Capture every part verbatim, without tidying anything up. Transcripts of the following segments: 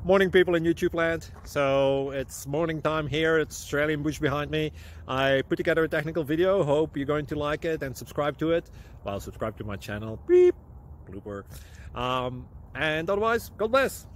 Morning, people in YouTube land. So it's morning time here. It's Australian bush behind me. I put together a technical video. Hope you're going to like it and subscribe to it. Well, subscribe to my channel. Beep. Blooper. Um, and otherwise, God bless.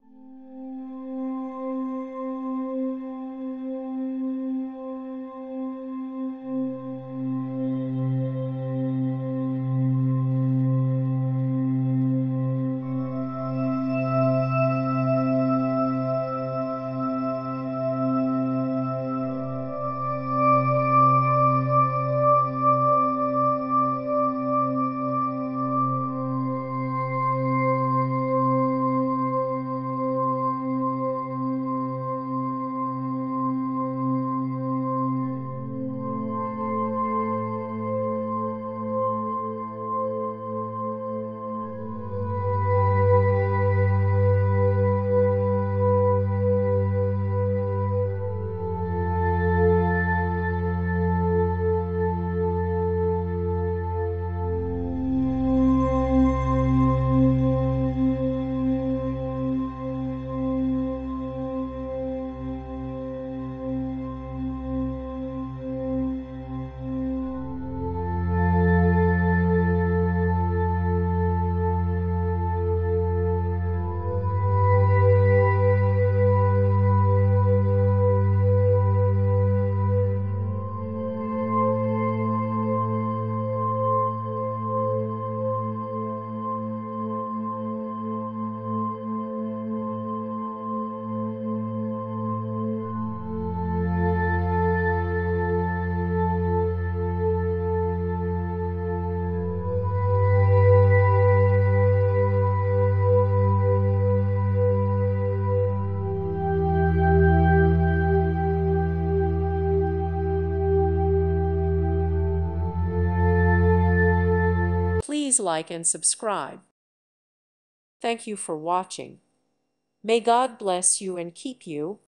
Please like and subscribe. Thank you for watching. May God bless you and keep you.